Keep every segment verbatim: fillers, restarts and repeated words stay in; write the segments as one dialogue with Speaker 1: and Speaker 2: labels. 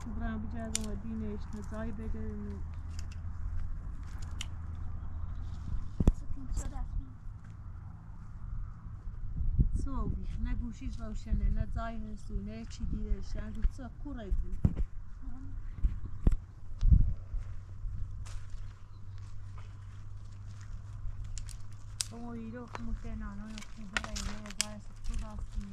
Speaker 1: برام بجازم ودينيش نزاي بدل
Speaker 2: سكين صدف
Speaker 1: صوبي نگوشیش روشنه نزاي هستونه چی دیدش اگه چه کوره بود
Speaker 2: como iro como que no no no como que no no va a ser todo así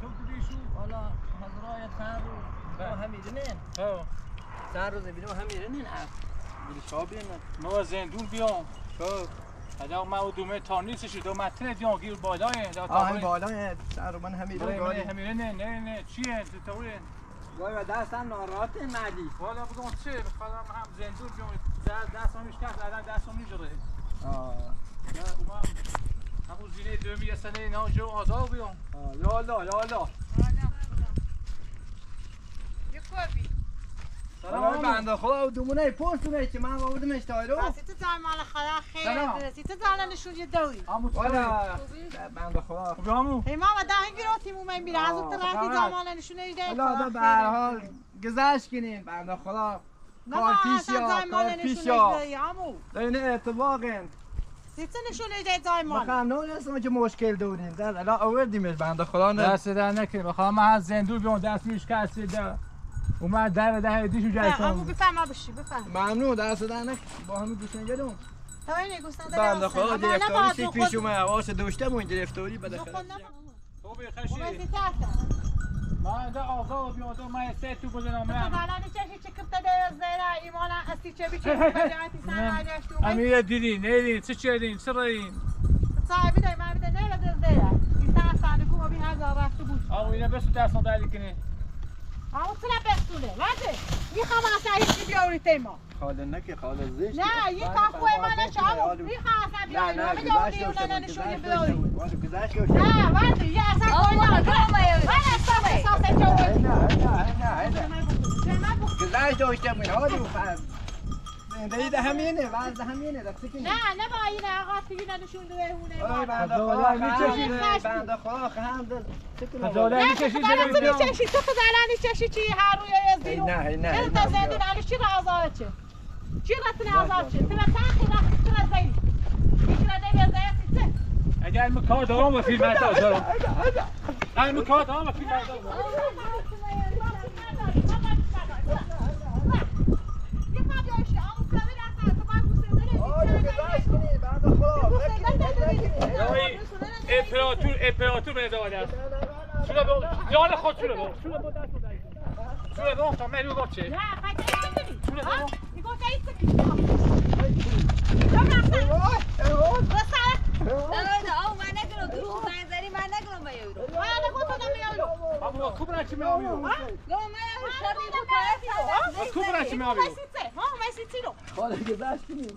Speaker 3: تو دیشو
Speaker 4: حالا حضرای چند روز با هم میرنین
Speaker 3: ها
Speaker 4: چند روز بیرون هم میرنین بلی شابین
Speaker 3: ما زندون بیام
Speaker 4: خب
Speaker 3: ادا ما دومه تا نیستش دو متر دیان گیر بالای دا
Speaker 4: آه این بالای چند رو من هم
Speaker 3: میرن
Speaker 4: میرنین گاهی
Speaker 3: همین نه نه نه چیه تطورین
Speaker 4: گاهی و دستم ناراحت مدی
Speaker 3: والا بگم چه بخوام هم زندون بیام زد دستم میش کرد الان دستم میجره
Speaker 4: آه
Speaker 3: یا اومم همون زینه دومی سنه نه جو آزاد بیام
Speaker 4: یا الله یا الله سلام بنده خدا دومونه پرسونه که من آوردمش تایرو
Speaker 2: راستی جای مال خدا خیر راستی جان نشون یه دوی
Speaker 3: همون
Speaker 4: والا بنده خدا
Speaker 3: خوبی همون
Speaker 2: هی ما و دهی گیراتیم من میره از اون طرفی جای مال نشون ایده
Speaker 4: حالا دا به هر حال گذشت کنین بنده خدا کار پیش یا کار پیش یا این اتفاقین
Speaker 2: سیت نشون ایده جای مال
Speaker 4: بخوام نونستم که مشکل دارین در الان آوردیمش بنده خدا نه
Speaker 3: دست در نکنه بخوام من از زندون بیام دست میش کسی ده اومد در ده دیشو جای
Speaker 2: همو
Speaker 3: کنم
Speaker 2: بفهم بشی بفهم
Speaker 4: ممنون دست در نکنه با همین گوشن گلون
Speaker 2: تو این گوشنده
Speaker 4: بنده خدا گرفتاری چی پیش اومد آواز داشتم اون گرفتاری بده
Speaker 3: خوبی خشی
Speaker 2: وزی
Speaker 3: من ده آزاد بیام من سه تو گذارم
Speaker 2: خب الان چه چه کفته ده زیرا ایمان اصلی چه بیچه مجاتی سناریش تو
Speaker 3: امیر دیدی نه چه چردین چه رین
Speaker 2: صاحبی دای من بده نه بده زیرا این تا صندوق ما بی هزار رفته بود
Speaker 3: آو اینا بس دست دادی کنه
Speaker 2: آو چرا بستونه واسه میخوام اصلا چی بیاری تیما
Speaker 4: خاله نکه خاله زشت
Speaker 2: نه یه کافو من چاو میخوام اصلا بیاری
Speaker 4: نه
Speaker 2: من
Speaker 4: گذشت
Speaker 2: میگم
Speaker 4: داشتم
Speaker 2: نشون
Speaker 4: گذشت
Speaker 2: بیاری
Speaker 4: داشتم گذشت
Speaker 2: نه واسه یه اصلا کوی نه من اصلا احساس چاوی
Speaker 4: نه نه نه گذشت داشتم این حالی فهم زندگی ده همینه وضع همینه دستی که
Speaker 2: نه نه با این آقا دیگه نشون دوونه
Speaker 4: آی بنده خدا میچشید بنده خدا خند
Speaker 3: خجاله میکشید
Speaker 2: نه تو میچشی تو خجاله میچشی چی هر روی از
Speaker 4: ای نه ای نه
Speaker 2: چرا تا زندون علی چی آزاد چه چی رتن آزاد چه تو تا خدا تو زین میگه ده زین چه
Speaker 3: اگر من کار دارم و فیلم دارم اگر من کار دارم و فیلم دارم امپراتور امپراتور به نظر آمده است. شونه با جان خود شونه با شونه با دست دادی. شونه با تا من رو چه؟
Speaker 2: نه فقط اینجوری.
Speaker 3: شونه با.
Speaker 2: میگه ایست کی؟
Speaker 3: Ama kubra çime alıyor. Kubra çime alıyor.
Speaker 4: خاله گذشت کنیم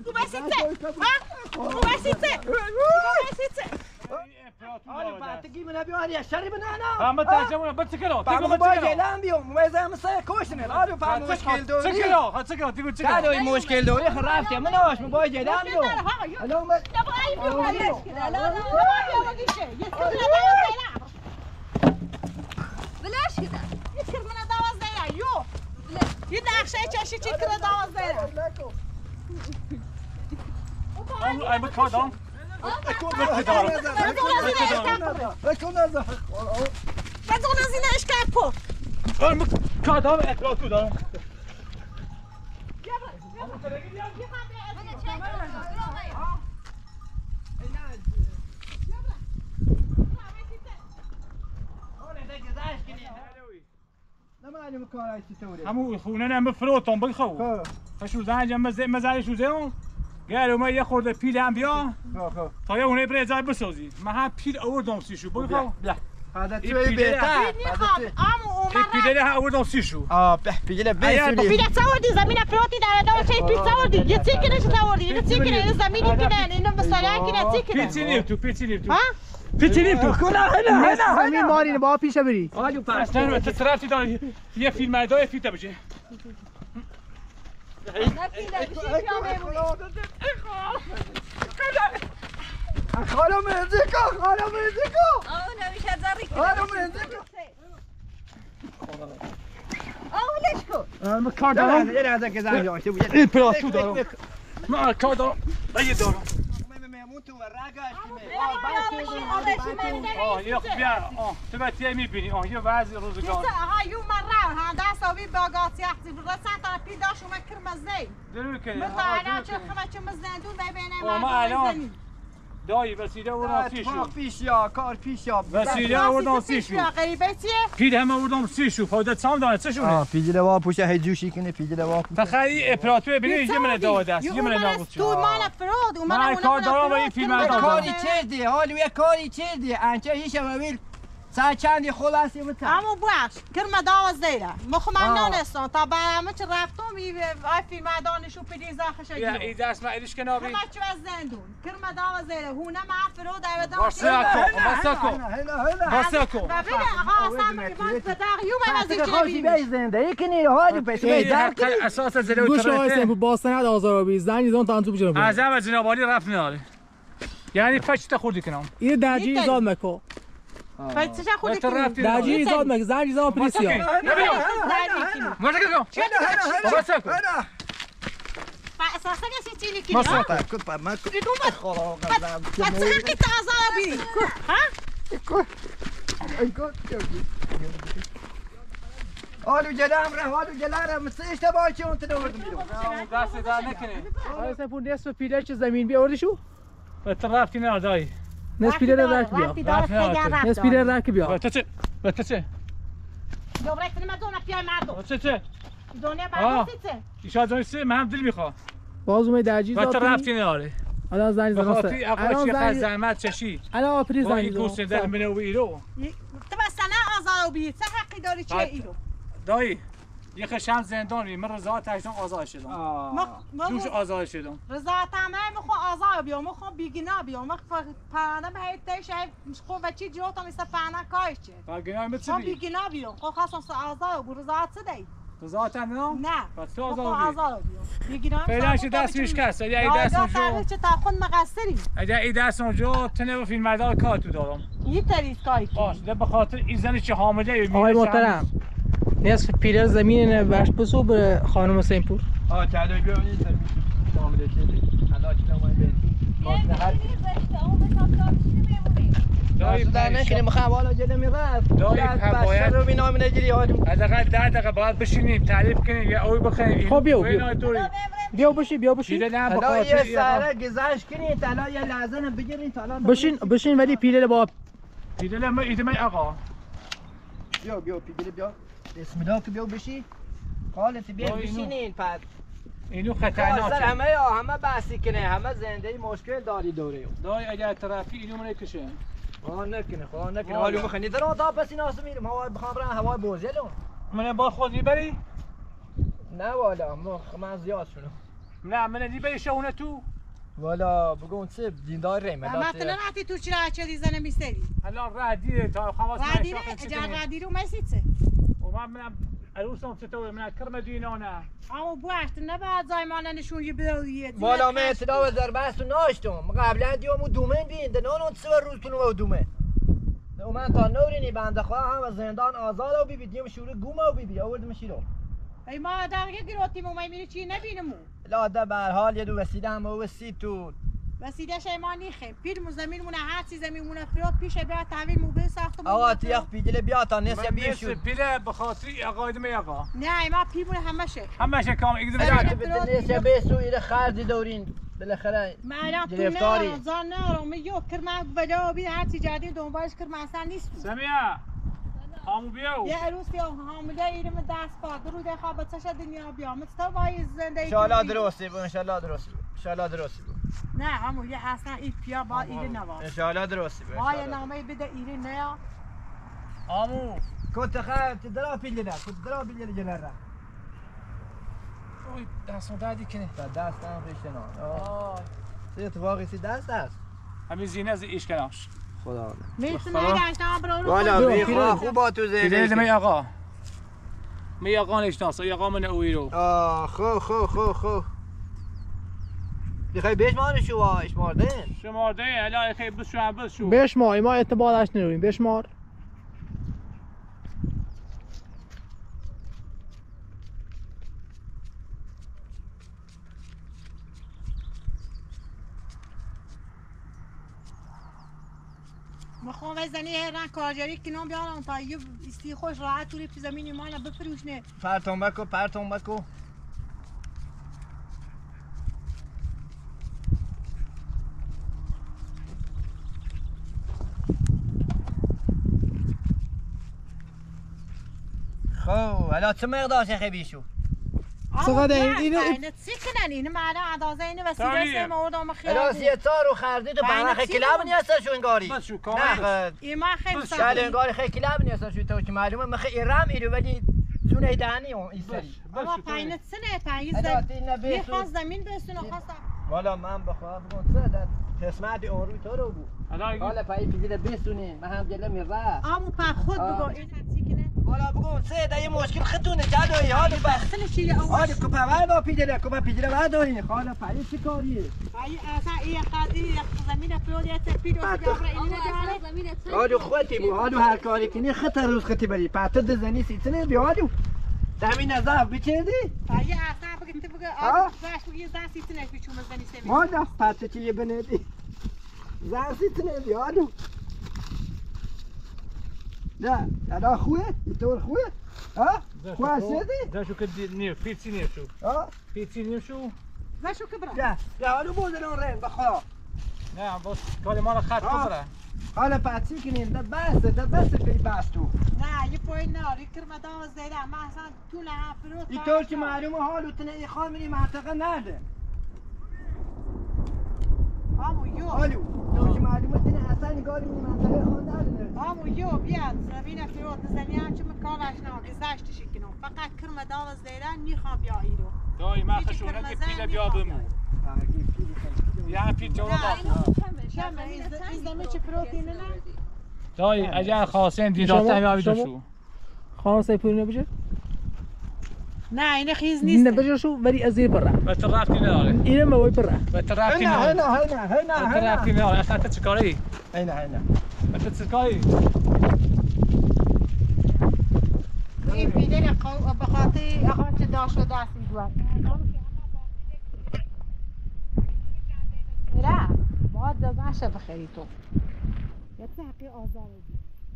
Speaker 4: آره بعدگی من بیاری شری بنانا
Speaker 3: Ama tercüme ben çıkıyor.
Speaker 4: بابا باید اعلام بیام موزه مسا کوشنه آره فهم مشکل داری
Speaker 3: Çıkıyor. Ha çıkıyor. Digo çıkıyor.
Speaker 4: کار داری مشکل داری خرافتی من آش من باید اعلام بیام الان من
Speaker 5: بلاش كده
Speaker 2: یه نقشه چشی چی کنه دواز داره
Speaker 3: Ama ay bu kadar.
Speaker 2: بدون از این اشکال کو
Speaker 3: Ay bu kadar emperatör da. همون خونه نم بفروتون بخو. خشو زنج مزه مزه شو زون. قالوا ما ياخذ پیل هم بیا. تا یه اونه برای جای بسازی. من هم پیل آوردم سیشو بخو.
Speaker 4: هذا توي بيتا
Speaker 3: پیله ها آوردم سیشو.
Speaker 4: اه به پیله بسولی
Speaker 2: پیله تصوردی زمین فروتی در دو چه پیل تصوردی یه چی کنه تصوردی یه چی کنه زمینی کنه اینو مثلا کنه چی کنه
Speaker 3: پیچی نیفتو پیچی نیفتو.
Speaker 2: ها
Speaker 3: پیچی نیفتو.
Speaker 4: کلا هنا هنا
Speaker 6: همین ماری با پیش بری
Speaker 4: آلو پاس
Speaker 3: اصلا تو طرفی داری یه فیلم دای فیلم بشه.
Speaker 4: خالو مزيكا خالو مزيكا
Speaker 5: انا مش هزرك
Speaker 4: خالو مزيكا
Speaker 5: اه ليش كو
Speaker 3: من کار
Speaker 4: لا
Speaker 3: دارم.
Speaker 4: لا هذا كذا يا شو
Speaker 3: امپراتور دارم. من کار دارم. بگی دارم.
Speaker 4: ميمون تو راجعش
Speaker 3: آه یه بیا آه تو باید میبینی آه یه وضع روزگار.
Speaker 2: ها یو مرة هذا سوي باقات يحتي بالرسالة ترى في داش وما كرمة زين
Speaker 3: درو که
Speaker 2: مثلا أنا شو خما شو مزندون ما بين
Speaker 3: آه ما الان دایی وسیله آوردم سی شو
Speaker 4: اتفاق پیش یا کار پیش یا
Speaker 3: وسیله آوردم سی شو
Speaker 2: غریبه چیه؟
Speaker 3: پید همه آوردم سی شو فایده سام داره چه شونه
Speaker 4: پیجله وا پوشه هجوشی کنه پیجله وا
Speaker 3: فخری اپراتور ببین یه من داده است یه من نابود
Speaker 2: تو مال فرود و
Speaker 3: من کار دارم و این فیلم
Speaker 4: کاری چردی حالی یه کاری چردی انچه هیچ ویل ساعت چندی خلاصی مت
Speaker 2: اما باش کرم داوا زیرا مخ من دانستم تا برنامه چه رفتم ای فیلم دانشو پدی زاخش
Speaker 3: یا ای دست ما ایش کنابی
Speaker 2: ما چه زندون کرم داوا زیرا هونه ما فرود ابدا
Speaker 3: واساکو واساکو واساکو
Speaker 2: ببین آقا اصلا من بداغ یوم از این
Speaker 4: خوشی به زنده کنی حالی پس
Speaker 3: در اساس زله و
Speaker 6: گوش
Speaker 3: ترته
Speaker 6: آیسته با سند آزارابی زنی زون تانتو بجنب
Speaker 3: اعظم از جناب عالی رفت ناره یعنی فچ تا خوردی کنم
Speaker 6: این درجی ایزاد مکو
Speaker 2: فایتش خودی
Speaker 6: درجی ایزاد مک زنی زون پلیسیا
Speaker 3: نبیو ماشا کنم بابا ساکو
Speaker 2: اساسا کسی چیلی کی
Speaker 3: ماشا
Speaker 4: کد پر ما کد خدا قدم
Speaker 2: اصلا کی تازه ها
Speaker 4: ای کد حالو جلام ره حالو جلارم مستش تبا چون تدورد میرو
Speaker 3: دست در نکنه
Speaker 6: آیسته پون نصف پیله چه زمین بیا آوردی شو
Speaker 3: تو رفتی نه دایی
Speaker 6: نصف پیله رک بیا نصف پیله رک بیا
Speaker 3: تو چه تو چه
Speaker 2: دوباره کنم دونه پیای مردم
Speaker 3: تو چه
Speaker 2: دنیا مردم چه
Speaker 3: ایشا جان سه من دل میخوام
Speaker 6: باز اومد درجی
Speaker 3: تو
Speaker 6: ایزاد
Speaker 3: رفتی ناره
Speaker 6: الان زنی زون
Speaker 3: بخاطی اقا چی خز زحمت چشی
Speaker 6: الان آپری
Speaker 3: وای
Speaker 6: زنی
Speaker 3: گوش در من و ایرو
Speaker 2: تو بس نه آزاد بی چه حقی داری چه ایرو
Speaker 3: دایی یه خشم زندانی من رضا تاشون آزاد شدم
Speaker 2: ما
Speaker 3: دوش آزاد شدم
Speaker 2: رضا تمام مخو آزاد بیام مخو بیگنا بیام مخ پرنده به هیت تاش خو بچی جو تا مثل پرنده کاش چه
Speaker 3: باگنا
Speaker 2: خو
Speaker 3: متسبی
Speaker 2: بیگنا بیام خو خاصم آزاد بو رضا چه دی
Speaker 3: رضا تنو
Speaker 2: نه
Speaker 3: پس تو
Speaker 2: مخو
Speaker 3: آزاد
Speaker 2: آزاد بیام بیگنا
Speaker 3: فعلا چه دست میش کس اگه ای دست
Speaker 2: جو چه تا خود مقصری
Speaker 3: اگه ای دست اونجا تنه فیلم مردار کار تو دارم
Speaker 2: یه طریق کاری
Speaker 3: باش ده به خاطر این زنی چه حامله
Speaker 6: آقای محترم نصف پیله زمین وحش بسو به خانم سیمپور
Speaker 4: آه چلو بیا این سر معامله چه حالا چه
Speaker 3: دایی
Speaker 4: در نکنیم میخوام حالا جلو میرفت
Speaker 3: دایی باید
Speaker 4: رو بینام نگیری حالیم
Speaker 3: حداقل ده دقیقه باید بشینیم تعریف کنیم یا اوی بخوریم
Speaker 6: خب بیا بیا بیا بشی بیا بشی
Speaker 3: نه
Speaker 4: حالا یه
Speaker 3: بخاطر
Speaker 4: سره گذشت کنید حالا یه لحظه بگیرین حالا
Speaker 6: بشین بشین ولی پیله با
Speaker 3: دیدم ما ایدم آقا
Speaker 4: بیا بیا پیگیری بیا بسم الله که بیا بشی حالت بیا بشینین پس
Speaker 3: اینو
Speaker 4: سر
Speaker 3: خطرناکه
Speaker 4: همه یا همه بحثی کنه همه زنده مشکل داری دوره
Speaker 3: دایی اگر طرفی اینو من کشه
Speaker 4: خدا نکنه خدا نکنه حالی مخنی در تا پس اینا میرم هوا بخوام برم هوا بوزلو
Speaker 3: من با خود میبری
Speaker 4: نه والا مخ من زیاد شونم
Speaker 3: نه من میبری شونه تو
Speaker 4: والا بگون چه دیندار ریم
Speaker 2: مثلا رفتی تو چرا چه دیزنه میستری
Speaker 3: الان ردیه تا خواست
Speaker 2: ردیره اجار ردیره میسیته
Speaker 3: و من منم عروسم چطوره من کرم دینانه
Speaker 2: اما باش تو نباید زایمان نشون یه بدویه
Speaker 4: والا من اطلاع زربست و ناشتم قبلا دیومو دومن بین دنان اون سه روز تو نو دومن و من تا نورینی بنده خدا هم از زندان آزاد و بی دیم شوره گومه و بی بی آوردم شیرو
Speaker 2: ای ما دقیقه گرفتیم و میبینی چی نبینمو
Speaker 4: لا ده به هر حال یه دو وسیله هم وسیل تو
Speaker 2: وسیله شای ما نیخیم پیرمون زمینمونه هر چی زمینمونه فراد پیش بیا تحویل موبیل ساختمون
Speaker 4: آقا تیخ پیجله بیا تا نصف بیر شد
Speaker 3: پیله بخاطر آقا دم آقا
Speaker 2: نه ما پیرمون همه شه
Speaker 3: همه شه کام ایده
Speaker 4: بیا تو بده نصف بیر سو ایره خرجی دورین بالاخره
Speaker 2: ما الان تو
Speaker 4: گرفتاری.
Speaker 2: نه زان نه می یو کرما ولا بی هر چی جدید دنبالش کرما اصلا نیست
Speaker 3: سمیا همو بیاو
Speaker 2: یه عروس یا حامله ایرم دست پا درو ده خواب چش دنیا بیام تو وای زنده
Speaker 4: ان شاء الله درسته ان شاء الله درسته ان شاء الله درسته
Speaker 2: نه همو یه اصلا این پیا با ایره نواز
Speaker 4: ان شاء الله درسته
Speaker 2: وای نامه بده ایره نه
Speaker 3: همو
Speaker 4: كنت خايف تدرا في الليل كنت تدرا في الليل جنرا
Speaker 3: اوی دستم دادی کنه
Speaker 4: دست هم فيشنا اه سي اتفاقي سي دست دست
Speaker 3: همین زینه از ایش کناش
Speaker 4: خدا
Speaker 2: میتونه نگاشتم برو
Speaker 4: والا بي خوبا تو
Speaker 3: پیله
Speaker 4: زين
Speaker 3: می آقا می آقا نشناس آقا من اوی رو
Speaker 4: اه خو خو خو خو بخوای بشمار شو اشماردن
Speaker 3: شمارده الا خیلی بس شو بس شو
Speaker 6: بشمار ما اعتبارش نرویم بشمار
Speaker 2: مخوام وزنی هرن کارجاری کنم بیارم تا یه استی خوش راحت توی پی زمینی مالا بفروشنه
Speaker 4: پرتون بکو پرتون بکو خو حالا چه مقدارش خبیشو
Speaker 6: چقدر این- اینو-
Speaker 2: اینو چی کنن اینو معنا اندازه اینو وسیله سه مردم
Speaker 4: حالا
Speaker 2: خیلی
Speaker 4: سیتا رو خردی تو
Speaker 2: بله،
Speaker 4: بنا
Speaker 2: چی
Speaker 4: کلاب
Speaker 2: بود؟
Speaker 4: نیستشو انگاری
Speaker 3: بس شو
Speaker 4: نه
Speaker 3: کامل
Speaker 4: خ-
Speaker 2: این ما خیلی
Speaker 4: شاید
Speaker 2: سخت
Speaker 4: انگاری خیلی کلاب نیستشو تو که معلومه مخ ایرام ایرو ولی زونه دانی اون ایسری
Speaker 2: اما پایین سنه پایین
Speaker 4: حالا
Speaker 2: زمین
Speaker 4: تینا
Speaker 2: یه
Speaker 4: بیسو
Speaker 2: خواست زمین بسونه خواستم
Speaker 4: والا من بخواه بگم چه در قسمت اون روی تو رو بود حالا پایی پیزیده بسونه من هم دلم میره
Speaker 2: آمو پر خود
Speaker 4: آه.
Speaker 2: بگو این چی کنه
Speaker 4: والا بگم چه در یه مشکل خطونه جدوی حالی بس
Speaker 2: اصلا چی اول
Speaker 4: حالی کپا وردا پیجله کپا پیجله وردارین حالا پایی چی کاریه
Speaker 2: پایین اصلا این قضیه زمین پیاد یه تپید و سیگار اینو نجاره
Speaker 4: حالی خودتی بود حالی هر کاری کنی خطر روز خطی بری پاتر دزنی سیتنه بیادو دمی نظر بچردی
Speaker 2: پایین اصلا بگی تو بگی
Speaker 4: آه.
Speaker 2: آه باش بگی زن سیتنه بیچون مزنی سمی
Speaker 4: ما دا پاتر چیه بنیدی زن سیتنه بیادو نه ادا خوه اینطور خوه ها خواه شدی
Speaker 3: ده شو كدي نيو بيتسي نيو شو
Speaker 4: ها
Speaker 3: بيتسي نيو شو
Speaker 2: باشو کبرا
Speaker 4: نه نه حالا بودن اون رن بخوا
Speaker 3: نعم بس قال مال خط
Speaker 4: آه.
Speaker 3: كفره
Speaker 4: حالا پاتی کنین ده بس ده بس پی بس تو
Speaker 2: نه یه پایین نه ریکر مدام زیده ما اصلا طول هم فرو
Speaker 4: اینطور که معلومه حالو تنه ای خامنی منطقه نده
Speaker 2: آمو یو
Speaker 4: حالو اینطور که معلومه تنه اصلا نگاری منی منطقه خان نده
Speaker 2: آمو یو بیاد زمین فرو زنی هم چه مکالش نه گذشتش کنم فقط کر مدام زیده نیخوام بیا ایرو
Speaker 3: داي ما
Speaker 2: يجي
Speaker 3: خشونه
Speaker 2: كرمزان
Speaker 3: دي بيلا
Speaker 2: يخاف
Speaker 3: بيابمو يعني بيت جواب
Speaker 2: شمع این زمین چه پروتینه نه
Speaker 3: داي اجا خاصين دي
Speaker 6: شما-
Speaker 3: داتا ما
Speaker 6: شما-
Speaker 3: شو
Speaker 6: خانم سیپوری نبشه؟
Speaker 2: نه این خیز نیست
Speaker 6: نبشه شو ولی از زیر برا
Speaker 3: بترافتی نداره
Speaker 6: اینه موی برا
Speaker 3: بترافتی
Speaker 4: هنا
Speaker 3: نداره
Speaker 4: هنا هنا هنا
Speaker 3: بترافتی
Speaker 4: هنا
Speaker 3: نداره اصلا تتسكاري
Speaker 4: هنا هنا
Speaker 3: تتسكاري
Speaker 2: این پیده به خاطر آقا چه داشت و دستی دوار نه باید دازنشه بخیری تو یه تحقی آزاره دی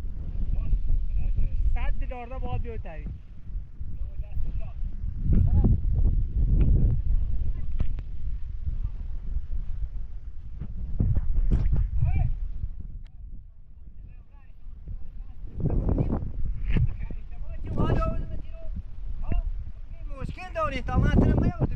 Speaker 3: صد دلار ده باید بیای تایی
Speaker 4: مشکل داری تا من تنم میادم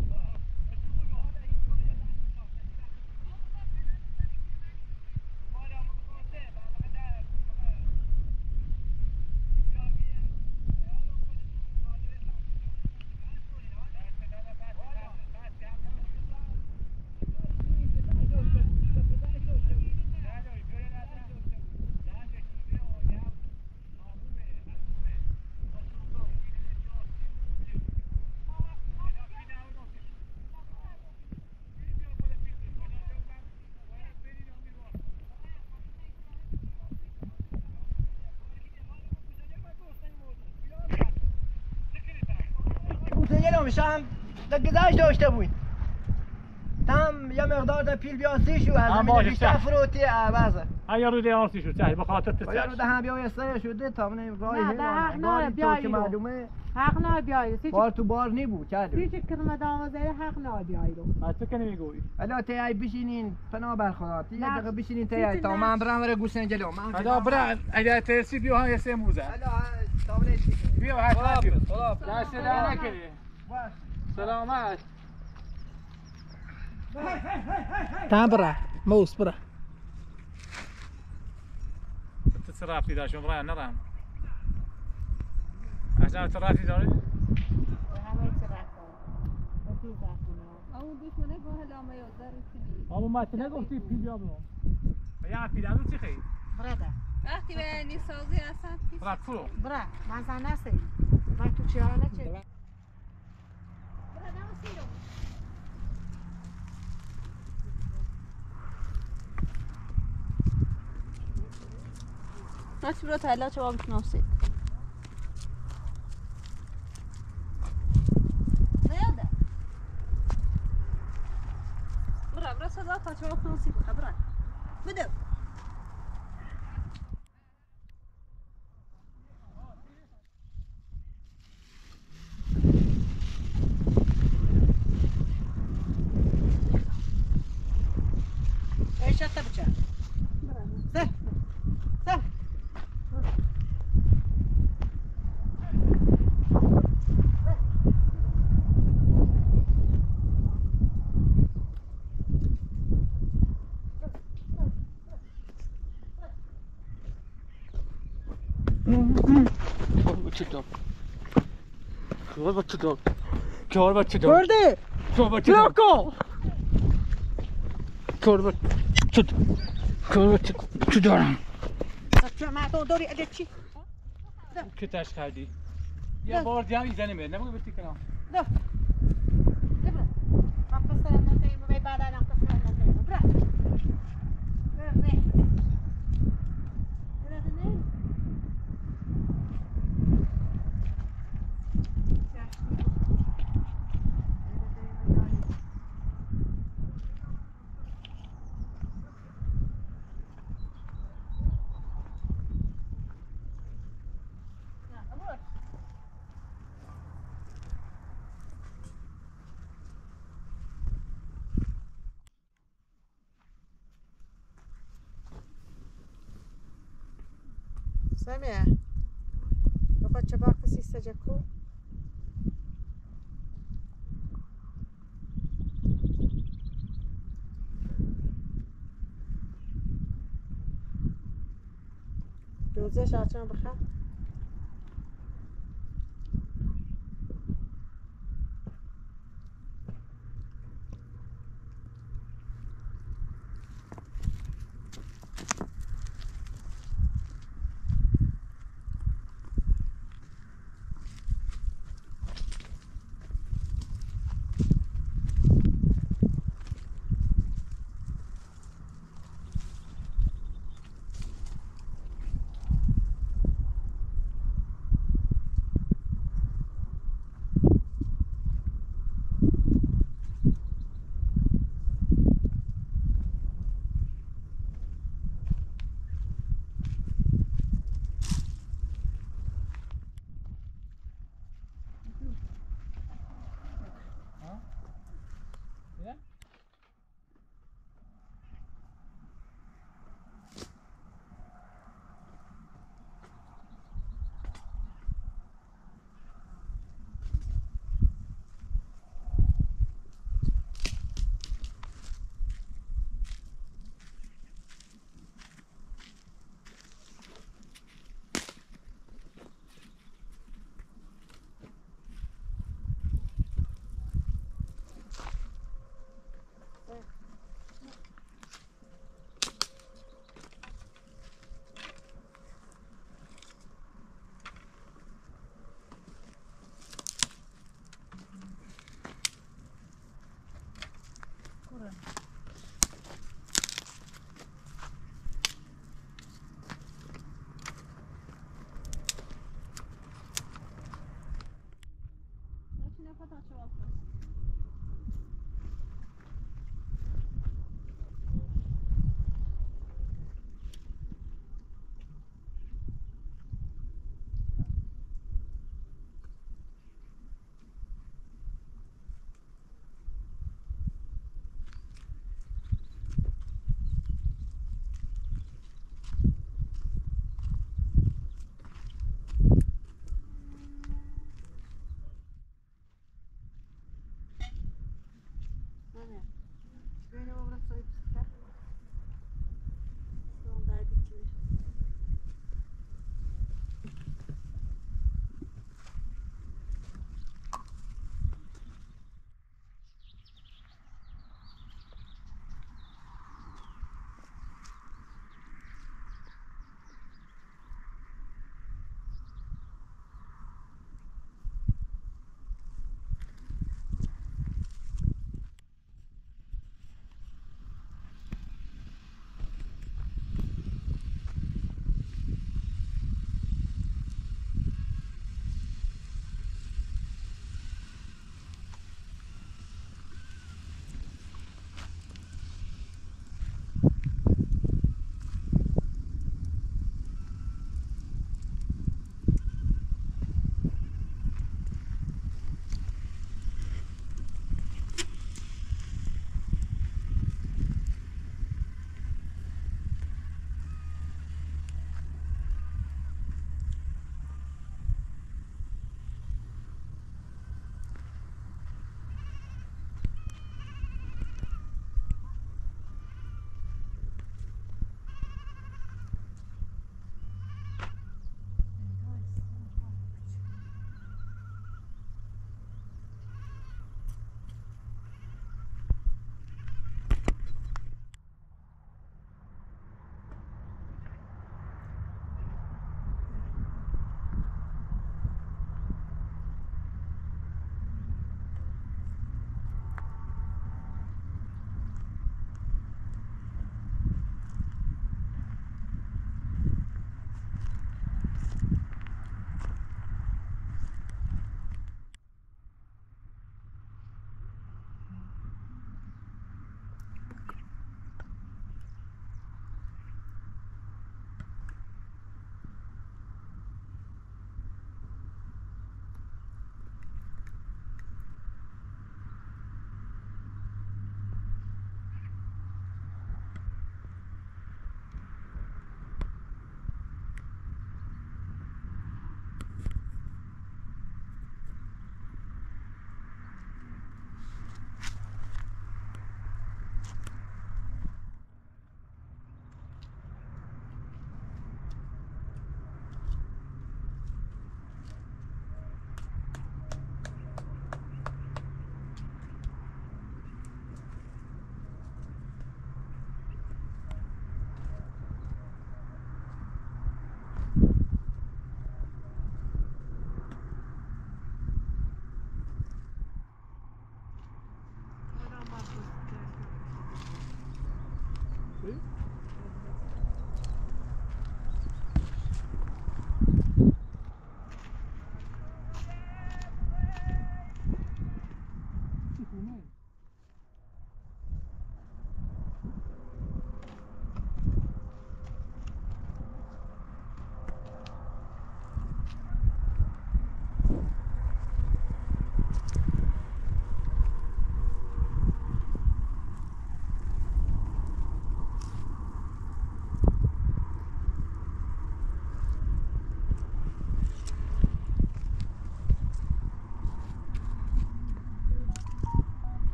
Speaker 4: میشه هم در گذشت داشته بود تم یه مقدار در پیل بیاسی شو از
Speaker 3: هم
Speaker 4: زمین
Speaker 3: باشه،
Speaker 4: بیشتر
Speaker 3: سه.
Speaker 4: فروتی عوضه
Speaker 3: هيا رودي ارسي شو سهل بخاطر
Speaker 4: باید رو
Speaker 3: تتساش
Speaker 4: ده هم بیا سه شده تا من راهی
Speaker 2: نه، ده حق نداره،
Speaker 4: گاری
Speaker 2: بیا
Speaker 4: تو که
Speaker 2: اینو.
Speaker 4: معلومه
Speaker 2: حق نه بیایی سی
Speaker 4: بار تو بار نی بود چه
Speaker 2: چی کرم دام زیر حق نه بیایی رو
Speaker 3: ما تكني يقول
Speaker 4: الا تی ای بشینین فنا بر خدا تی
Speaker 2: نه.
Speaker 4: دقیقه بشینین تی
Speaker 2: چیزی
Speaker 4: ای تا
Speaker 2: نه.
Speaker 4: من برم وره گوشن جلو من
Speaker 3: هذا برا اذا ترسي بيو هاي سيموزه
Speaker 4: الا تا ولی
Speaker 3: بيو هاي
Speaker 4: خلاص
Speaker 3: بيو
Speaker 4: خلاص
Speaker 3: لا سلامة كده
Speaker 4: باش
Speaker 3: سلامات
Speaker 6: تعال برا موس برا
Speaker 3: تتصرف إذا شو مرة نرام عشان ترافي داري
Speaker 2: همه چه رفتم بطور رفتم
Speaker 5: اون دشمنه گاه لامه یازده رسیدی
Speaker 3: أبو ما تنقفتي في جابهم يا في دارو تخي
Speaker 2: براده
Speaker 5: وقتی به نیسازی اصلا پیش
Speaker 3: ترى فلو
Speaker 2: برا من زن نسی من تو چی حاله چه
Speaker 5: ناچ برو تلا چه بابش نوسید زیاده برا برا صدا تا چه بابش نوسید برا بدو
Speaker 2: ايش تبچه سه سه
Speaker 3: کار بچه دار کار بچه دار
Speaker 6: برده
Speaker 3: کار بچه دار
Speaker 6: لکو
Speaker 3: کار بچه کار بچه دارم
Speaker 2: تو مردم داری اگه چی؟
Speaker 3: که تش کردی یه بار دیگه ایزنی میاد نباید بسی کنم
Speaker 2: ده ده برا من پسرم نزدیم و بعد الان پسرم نزدیم برا برا زی برا زی سامع lo faccio parte si sta già qua روزش آچان بخواه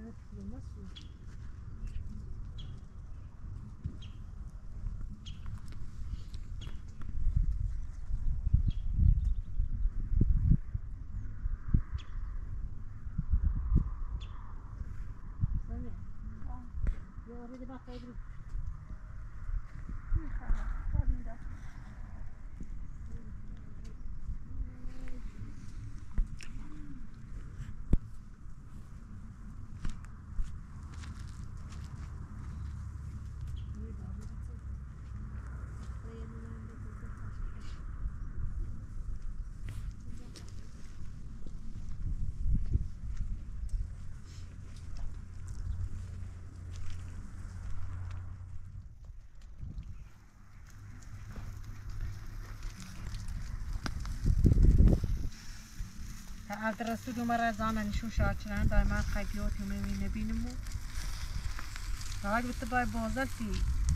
Speaker 2: عبد الرسول مرة زانا نشوف شاكران دائما خيوط يومين نبينمو راج بتباي بوزل في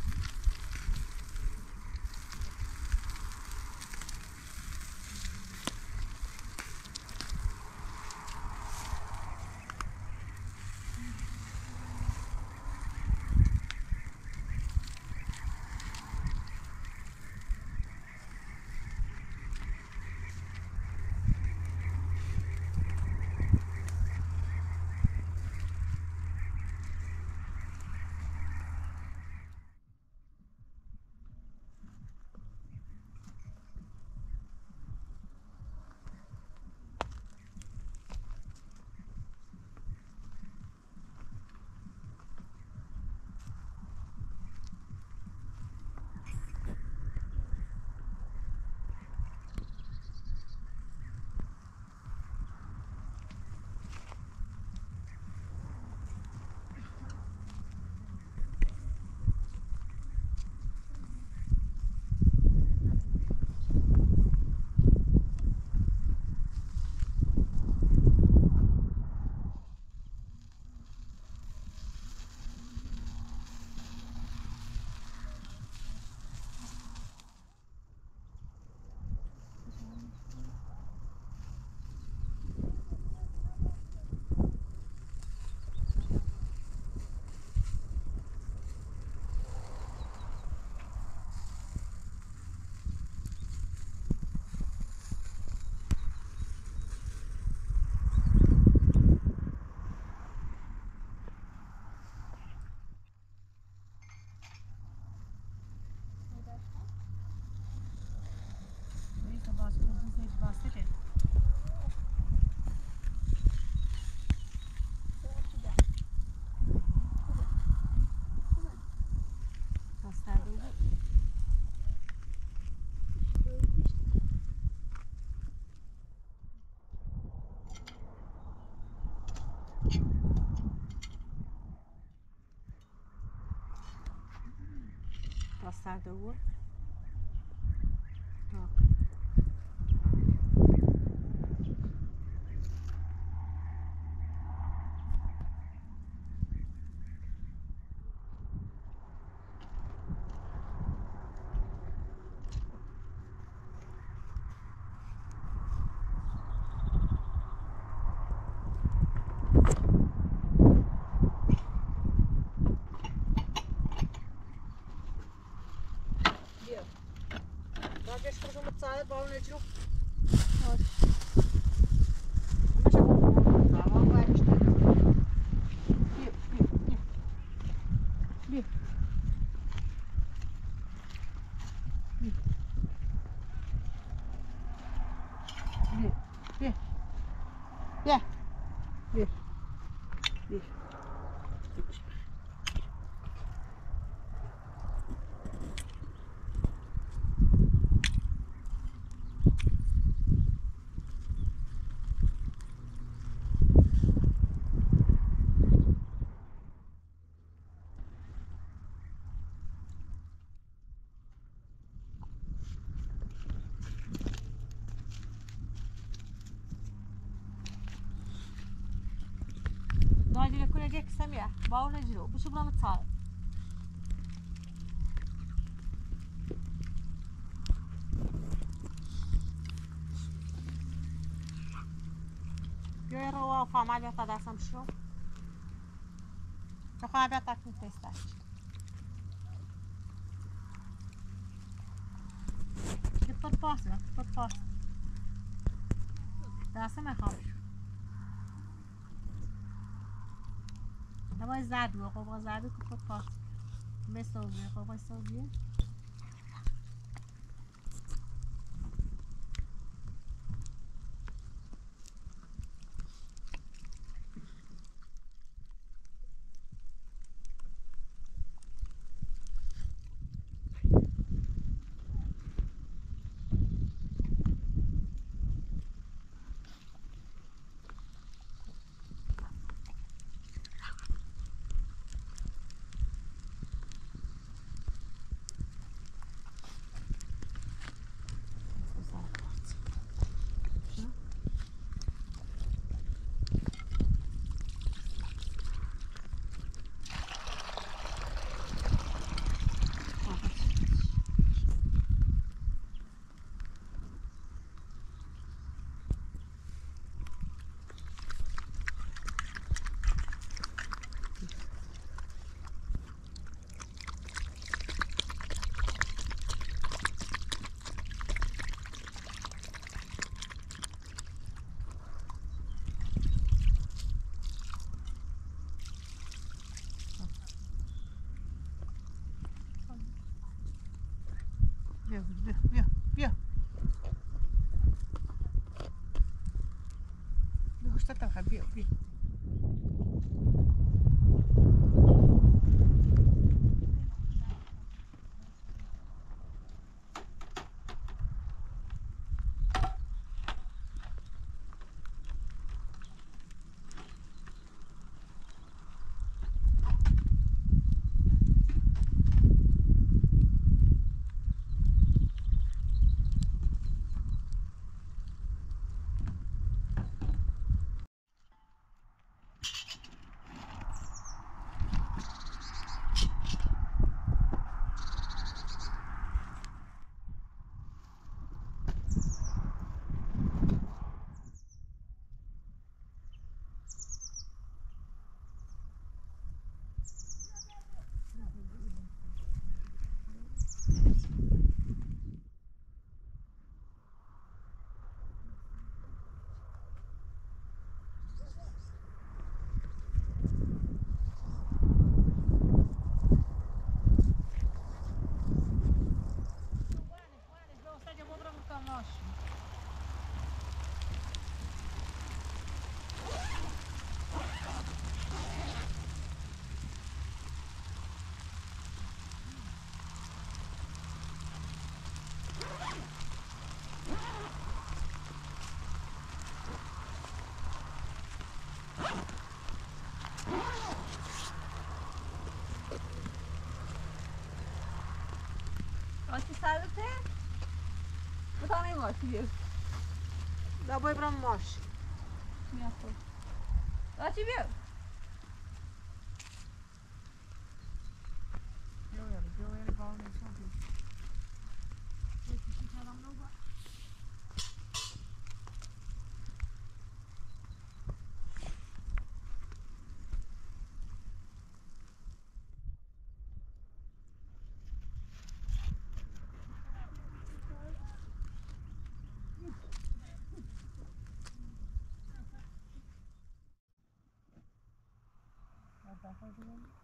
Speaker 1: Passar da rua.
Speaker 2: راجعش خرجوا متصاعد باو نجرو راجل يكون يجيك سميع باو نجرو بشو بلا متصاعد يا روا فما عليها تدعسم شو To gaan we dat niet testen. Je pot passen, pot passen. Daar zijn mijn gaan. Dan was dat we gewoon zaden pot passen. Meestal weer gewoon zo weer. بیا بیا بیا بیا بیا اشتاق خب بیا بیا
Speaker 5: آتی سرته؟ بتانه ماشی بیار
Speaker 2: لابای برام ماش
Speaker 5: میاد خود آتی بیار
Speaker 2: بیا بیا بیا بیا بالا نشون بیا چی کردم نو با Thank you.